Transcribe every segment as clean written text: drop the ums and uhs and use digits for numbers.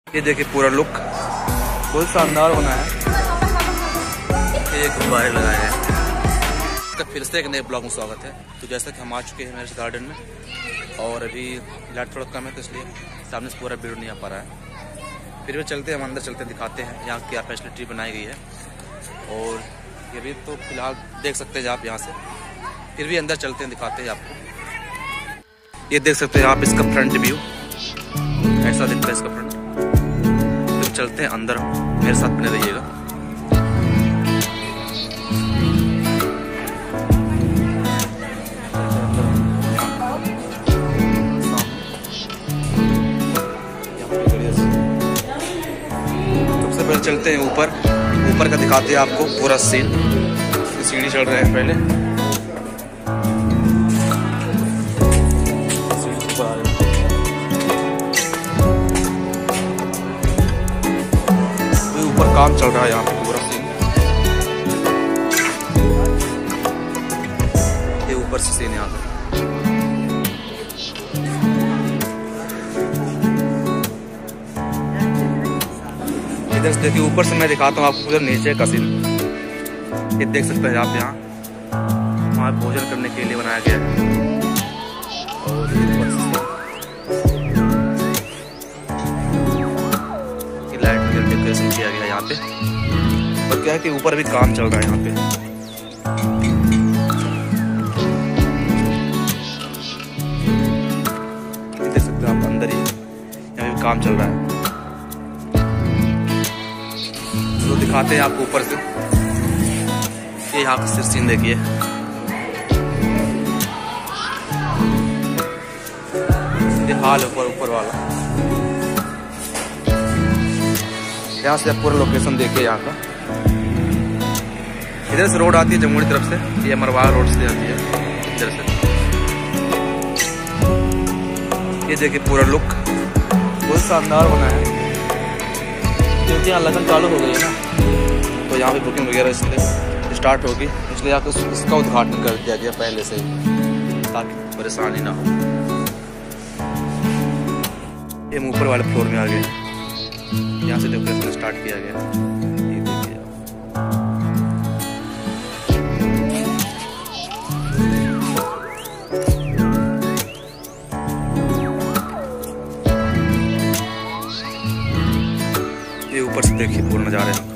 ये देखिए पूरा लुक बहुत शानदार बना है। ये गुब्बारे लगाए हैं। इसका फिर से एक नए ब्लॉग में स्वागत है। तो जैसा कि हम आ चुके हैं मेरे गार्डन में और अभी लाइट थोड़ा कम है तो इसलिए सामने से पूरा वीडियो नहीं आ पा रहा है। फिर भी चलते हैं, हम अंदर चलते हैं, दिखाते हैं यहाँ क्या फैसिलिटी बनाई गई है। और ये भी तो फिलहाल देख सकते हैं आप यहाँ से, फिर भी अंदर चलते हैं, दिखाते हैं आपको। ये देख सकते हैं आप इसका फ्रंट व्यू, ऐसा दिखता है इसका फ्रंट। तो चलते हैं अंदर, मेरे साथ बने रहिएगा। सबसे पहले चलते हैं ऊपर का दिखाते हैं आपको पूरा सीन। सीढ़ी चढ़ रहे हैं पहले, ऊपर काम चल रहा है यहाँ पे पूरा सीन। ये ऊपर से सीन यहाँ पे। इधर से देखिए, ऊपर से मैं दिखाता हूँ आपको उधर नीचे का सीन। ये देख सकते हैं आप, यहाँ वहाँ भोजन करने के लिए बनाया गया है। और ऊपर से लाइट वगैरह डेकोरेशन किया गया है यहाँ पे। और क्या है कि ऊपर भी काम चल रहा है यहाँ पे। देख सकते हैं आप अंदर ही, यहाँ भी काम चल रहा है। तो दिखाते हैं आपको ऊपर से। ये यहाँ का सीन देखिए, ये हाल है ऊपर वाला। यहाँ से आप पूरा लोकेशन देखिए यहाँ का। इधर से रोड आती है जमुई तरफ से, ये मरवाड़ा रोड से आती है इधर से। ये देखिए पूरा लुक बहुत शानदार बना है। क्योंकि यहाँ लगन चालू हो गई है ना, तो यहाँ पे बुकिंग वगैरह इसलिए स्टार्ट होगी, इसलिए यहाँ इसका उद्घाटन कर दिया गया पहले से ही, ताकि परेशानी ना हो। ये ऊपर वाले फ्लोर में आ गए, यहाँ से डेकोरेशन स्टार्ट किया गया। ये देखिए ये ऊपर से देखिए पूरा नजारे हैं।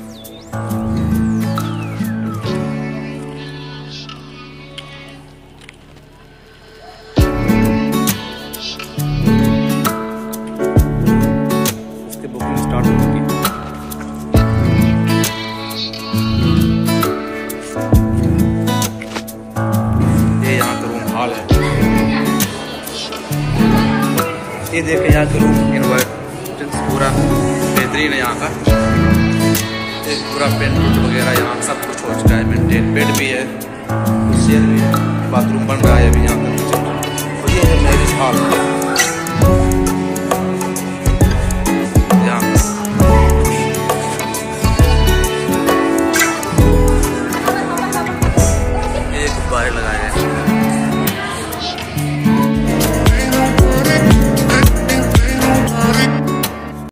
इसकी बुकिंग स्टार्ट हो चुकी है। ये यहाँ का रूम हॉल है। ये देखिए यहाँ का रूम इन्वायरमेंट पूरा बेहतरीन है यहाँ का। पूरा पेंट वगैरह यहाँ सब कुछ हो चुका है, मेंटेन। बेड भी है, चेयर भी है, बाथरूम बन रहा है अभी यहाँ पर। और ये है मैरिज हॉल।